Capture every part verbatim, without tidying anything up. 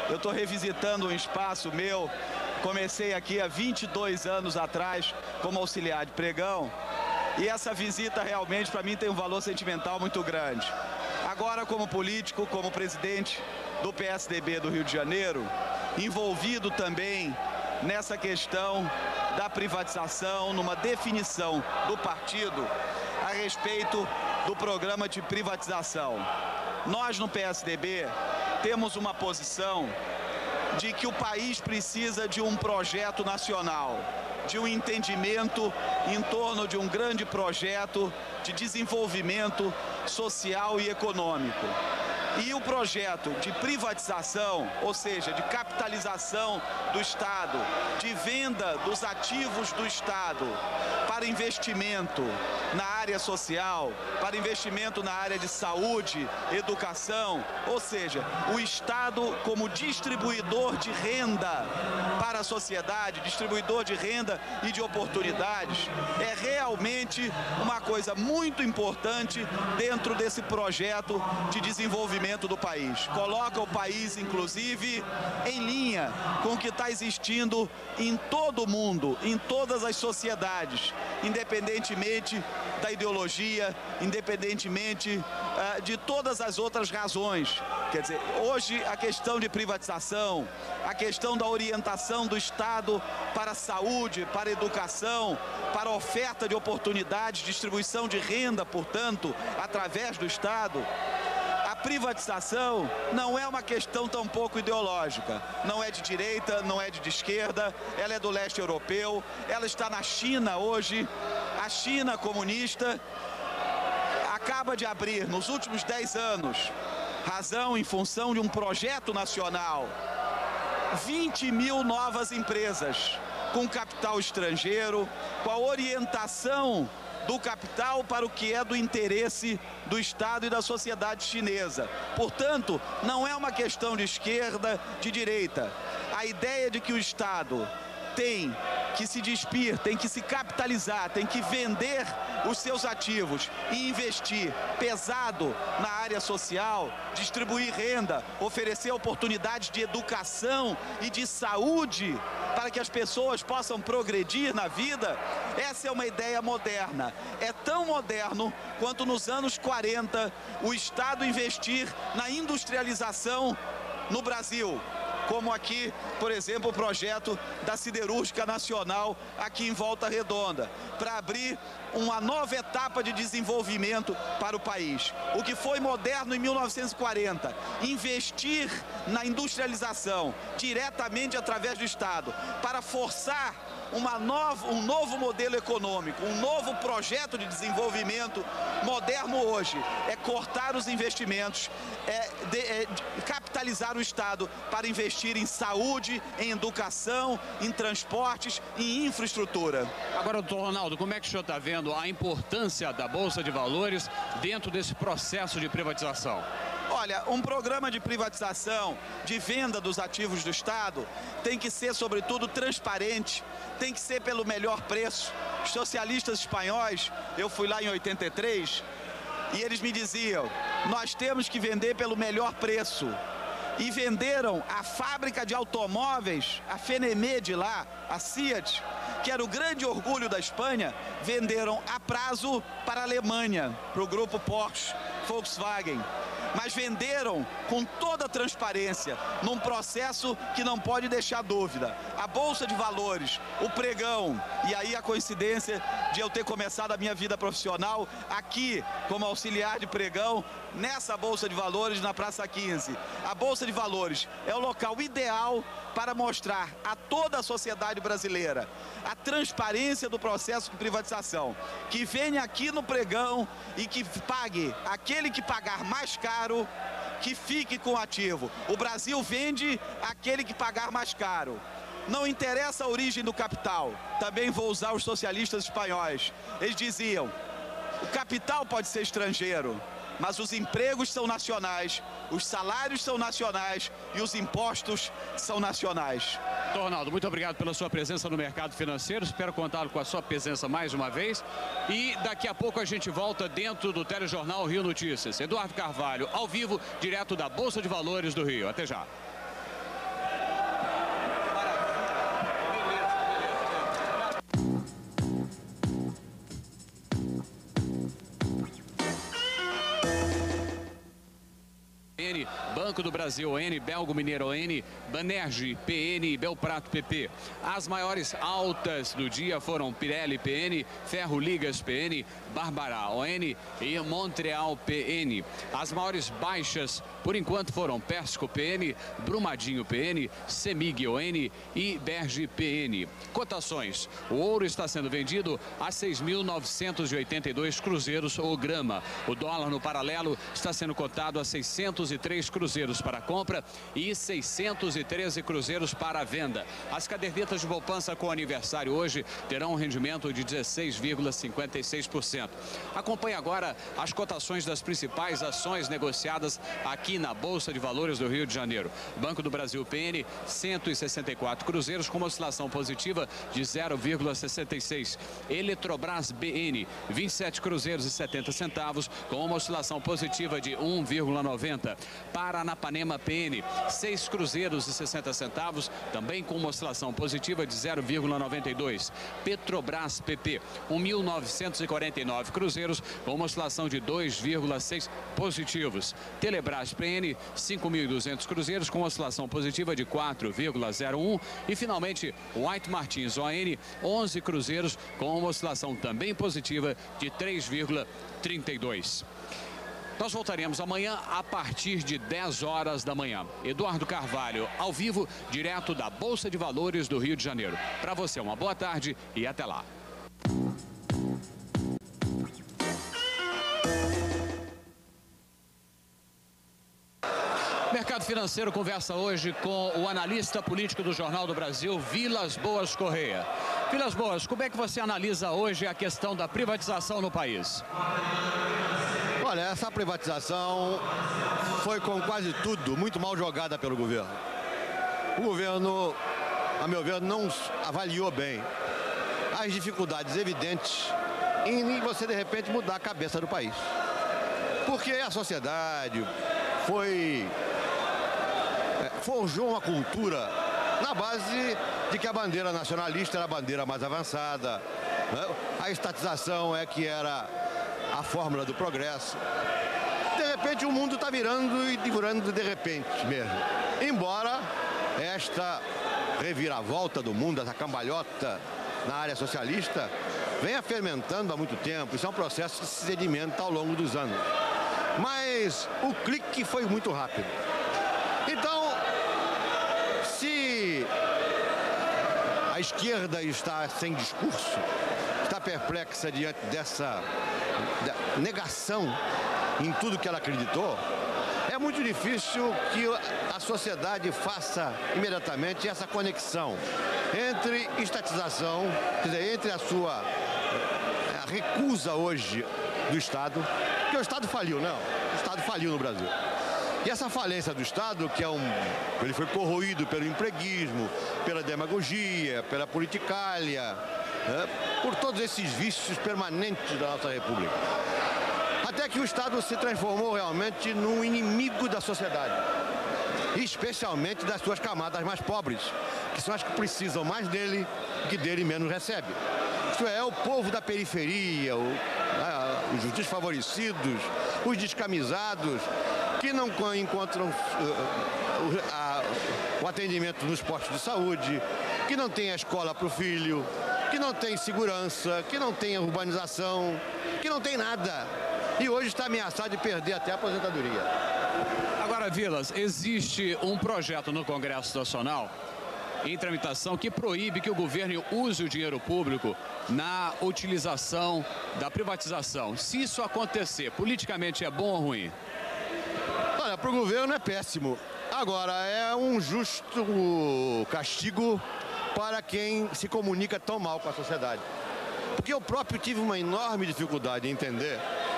eu estou revisitando um espaço meu. Comecei aqui há vinte e dois anos atrás como auxiliar de pregão. E essa visita realmente para mim tem um valor sentimental muito grande. Agora, como político, como presidente do P S D B do Rio de Janeiro, envolvido também nessa questão da privatização, numa definição do partido a respeito do programa de privatização. Nós no P S D B temos uma posição de que o país precisa de um projeto nacional, de um entendimento em torno de um grande projeto de desenvolvimento social e econômico. E o projeto de privatização, ou seja, de capitalização do Estado, de venda dos ativos do Estado para investimento na área social, para investimento na área de saúde, educação, ou seja, o Estado como distribuidor de renda para a sociedade, distribuidor de renda e de oportunidades, é realmente uma coisa muito importante dentro desse projeto de desenvolvimento do país. Coloca o país, inclusive, em linha com o que está existindo em todo o mundo, em todas as sociedades, independentemente da ideologia, independentemente uh, de todas as outras razões. Quer dizer, hoje a questão de privatização, a questão da orientação do Estado para a saúde, para a educação, para a oferta de oportunidades, distribuição de renda, portanto, através do Estado. A privatização não é uma questão tão pouco ideológica, não é de direita, não é de esquerda, ela é do leste europeu, ela está na China hoje. A China comunista acaba de abrir, nos últimos dez anos, razão em função de um projeto nacional, vinte mil novas empresas com capital estrangeiro, com a orientação do capital para o que é do interesse do Estado e da sociedade chinesa. Portanto, não é uma questão de esquerda, de direita. A ideia de que o Estado tem que se despir, tem que se capitalizar, tem que vender os seus ativos e investir pesado na área social, distribuir renda, oferecer oportunidades de educação e de saúde para que as pessoas possam progredir na vida, essa é uma ideia moderna. É tão moderno quanto nos anos quarenta o Estado investir na industrialização no Brasil, como aqui, por exemplo, o projeto da Siderúrgica Nacional aqui em Volta Redonda, para abrir uma nova etapa de desenvolvimento para o país. O que foi moderno em mil novecentos e quarenta, investir na industrialização diretamente através do Estado, para forçar uma nova, um novo modelo econômico, um novo projeto de desenvolvimento moderno hoje, é cortar os investimentos, é, de, é capitalizar o Estado para investir em saúde, em educação, em transportes e em infraestrutura. Agora, doutor Ronaldo, como é que o senhor está vendo a importância da Bolsa de Valores dentro desse processo de privatização? Olha, um programa de privatização, de venda dos ativos do Estado, tem que ser, sobretudo, transparente, tem que ser pelo melhor preço. Os socialistas espanhóis, eu fui lá em oitenta e três, e eles me diziam, nós temos que vender pelo melhor preço. E venderam a fábrica de automóveis, a Fenemé de lá, a Fiat, que era o grande orgulho da Espanha, venderam a prazo para a Alemanha, para o grupo Porsche, Volkswagen. Mas venderam com toda a transparência, num processo que não pode deixar dúvida. A Bolsa de Valores, o pregão, e aí a coincidência de eu ter começado a minha vida profissional aqui, como auxiliar de pregão, nessa Bolsa de Valores, na Praça quinze. A Bolsa de Valores é o local ideal para mostrar a toda a sociedade brasileira a transparência do processo de privatização. Que venha aqui no pregão e que pague aquele que pagar mais caro, que fique com o ativo. O Brasil vende aquele que pagar mais caro. Não interessa a origem do capital. Também vou usar os socialistas espanhóis. Eles diziam, o capital pode ser estrangeiro, mas os empregos são nacionais, os salários são nacionais e os impostos são nacionais. Doutor Ronaldo, muito obrigado pela sua presença no mercado financeiro. Espero contar com a sua presença mais uma vez. E daqui a pouco a gente volta dentro do telejornal Rio Notícias. Eduardo Carvalho, ao vivo, direto da Bolsa de Valores do Rio. Até já. N, Banco do Brasil, O N, Belgo Mineiro, O N, Banerj, P N e Belprato, P P. As maiores altas do dia foram Pirelli, P N, Ferro Ligas, P N, Barbará, O N e Montreal, P N. As maiores baixas, por enquanto, foram Persco, P N, Brumadinho, P N, Semig, O N e Berge, P N. Cotações. O ouro está sendo vendido a seis mil novecentos e oitenta e dois cruzeiros o grama. O dólar no paralelo está sendo cotado a seiscentos e três cruzeiros para compra e seiscentos e treze cruzeiros para a venda. As cadernetas de poupança com aniversário hoje terão um rendimento de dezesseis vírgula cinquenta e seis por cento. Acompanhe agora as cotações das principais ações negociadas aqui na Bolsa de Valores do Rio de Janeiro. Banco do Brasil, P N, cento e sessenta e quatro cruzeiros com uma oscilação positiva de zero vírgula sessenta e seis. Eletrobras, B N, vinte e sete cruzeiros e setenta centavos com uma oscilação positiva de um vírgula noventa. Paranapanema, P N, seis cruzeiros e sessenta centavos, também com uma oscilação positiva de zero vírgula noventa e dois. Petrobras, P P, mil novecentos e quarenta e nove cruzeiros com uma oscilação de dois vírgula seis positivos. Telebrás, P N, cinco mil e duzentos cruzeiros com uma oscilação positiva de quatro vírgula zero um. E finalmente, White Martins, O N, onze cruzeiros com uma oscilação também positiva de três vírgula trinta e dois. Nós voltaremos amanhã a partir de dez horas da manhã. Eduardo Carvalho, ao vivo, direto da Bolsa de Valores do Rio de Janeiro. Para você, uma boa tarde e até lá. Mercado Financeiro conversa hoje com o analista político do Jornal do Brasil, Vilas Boas Correia. Vilas Boas, como é que você analisa hoje a questão da privatização no país? Olha, essa privatização foi com quase tudo muito mal jogada pelo governo. O governo, a meu ver, não avaliou bem as dificuldades evidentes em você, de repente, mudar a cabeça do país. Porque a sociedade foi... forjou uma cultura na base de que a bandeira nacionalista era a bandeira mais avançada, né? A estatização é que era a fórmula do progresso. De repente o mundo está virando e virando de repente mesmo. Embora esta reviravolta do mundo, essa cambalhota na área socialista, venha fermentando há muito tempo. Isso é um processo que se sedimenta ao longo dos anos. Mas o clique foi muito rápido. Então, se a esquerda está sem discurso, está perplexa diante dessa negação em tudo que ela acreditou, é muito difícil que a sociedade faça imediatamente essa conexão entre estatização, quer dizer, entre a sua a recusa hoje do Estado, porque o Estado faliu, não, o Estado faliu no Brasil. E essa falência do Estado, que é um... ele foi corroído pelo empreguismo, pela demagogia, pela politicália, né? Por todos esses vícios permanentes da nossa República. Até que o Estado se transformou realmente num inimigo da sociedade. Especialmente das suas camadas mais pobres, que são as que precisam mais dele e que dele menos recebe. Isto é, o povo da periferia, o, a, os desfavorecidos, os descamisados, que não encontram uh, uh, a, o atendimento nos postos de saúde, que não tem a escola para o filho, que não tem segurança, que não tem urbanização, que não tem nada. E hoje está ameaçado de perder até a aposentadoria. Agora, Vilas, existe um projeto no Congresso Nacional em tramitação que proíbe que o governo use o dinheiro público na utilização da privatização. Se isso acontecer, politicamente é bom ou ruim? Olha, para o governo é péssimo. Agora, é um justo castigo para quem se comunica tão mal com a sociedade. Porque eu próprio tive uma enorme dificuldade em entender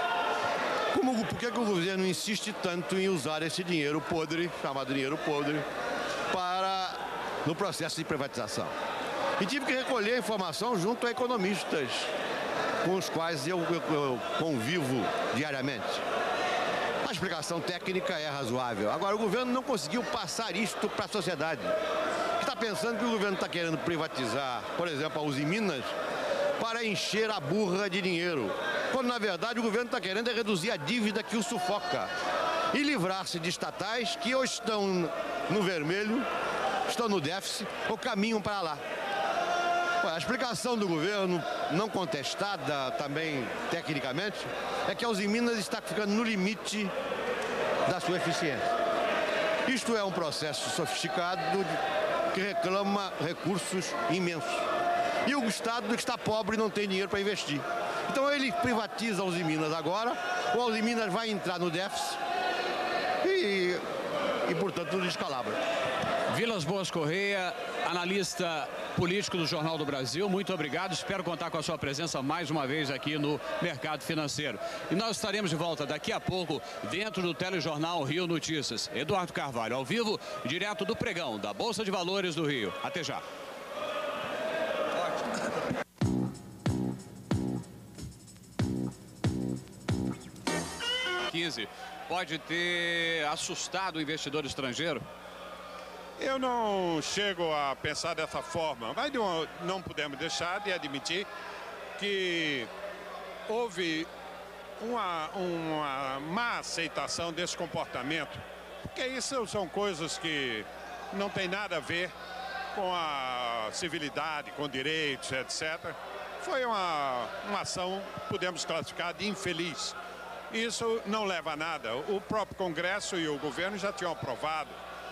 como, por que o governo insiste tanto em usar esse dinheiro podre, chamado dinheiro podre, para, no processo de privatização. E tive que recolher informação junto a economistas com os quais eu, eu, eu convivo diariamente. A explicação técnica é razoável. Agora, o governo não conseguiu passar isto para a sociedade. Está pensando que o governo está querendo privatizar, por exemplo, a Uzi Minas, para encher a burra de dinheiro. Quando, na verdade, o governo está querendo é reduzir a dívida que o sufoca. e livrar-se de estatais que ou estão no vermelho, estão no déficit ou caminham para lá. A explicação do governo, não contestada também tecnicamente, é que a Usiminas está ficando no limite da sua eficiência. Isto é um processo sofisticado que reclama recursos imensos. E o Estado está pobre e não tem dinheiro para investir. Então ele privatiza a Usiminas agora, ou a Usiminas vai entrar no déficit e, e portanto, descalabra. Vilas Boas Correia, analista político do Jornal do Brasil, muito obrigado. Espero contar com a sua presença mais uma vez aqui no Mercado Financeiro. E nós estaremos de volta daqui a pouco dentro do telejornal Rio Notícias. Eduardo Carvalho, ao vivo, direto do pregão da Bolsa de Valores do Rio. Até já. quinze pode ter assustado o investidor estrangeiro? Eu não chego a pensar dessa forma, mas não, não podemos deixar de admitir que houve uma, uma má aceitação desse comportamento, porque isso são coisas que não tem nada a ver com a civilidade, com direitos, etcétera. Foi uma, uma ação, podemos classificar, de infeliz. Isso não leva a nada. O próprio Congresso e o governo já tinham aprovado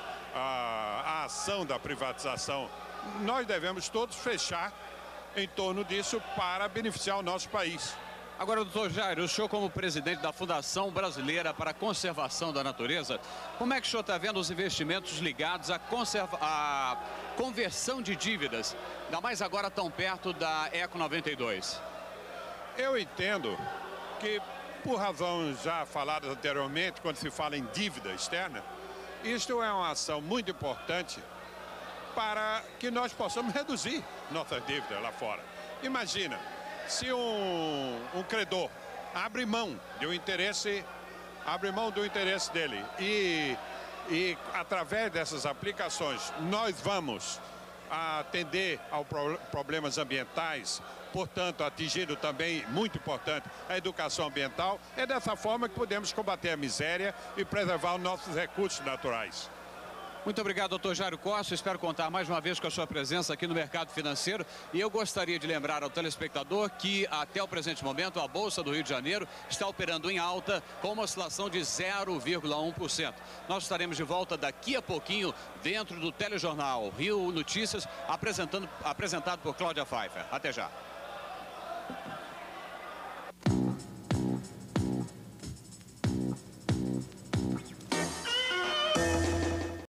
A, a ação da privatização. Nós devemos todos fechar em torno disso para beneficiar o nosso país. Agora, doutor Jairo, o senhor como presidente da Fundação Brasileira para a Conservação da Natureza, como é que o senhor está vendo os investimentos ligados à, conserva... à conversão de dívidas, ainda mais agora tão perto da Eco noventa e dois? Eu entendo que, por razões já faladas anteriormente, quando se fala em dívida externa, isto é uma ação muito importante para que nós possamos reduzir nossas dívidas lá fora. Imagina, se um, um credor abre mão de um interesse, abre mão do interesse dele e, e através dessas aplicações nós vamos atender aos pro, problemas ambientais, portanto, atingindo também, muito importante, a educação ambiental. É dessa forma que podemos combater a miséria e preservar os nossos recursos naturais. Muito obrigado, doutor Jairo Costa. Espero contar mais uma vez com a sua presença aqui no Mercado Financeiro. E eu gostaria de lembrar ao telespectador que, até o presente momento, a Bolsa do Rio de Janeiro está operando em alta com uma oscilação de zero vírgula um por cento. Nós estaremos de volta daqui a pouquinho dentro do telejornal Rio Notícias, apresentando, apresentado por Cláudia Pfeiffer. Até já.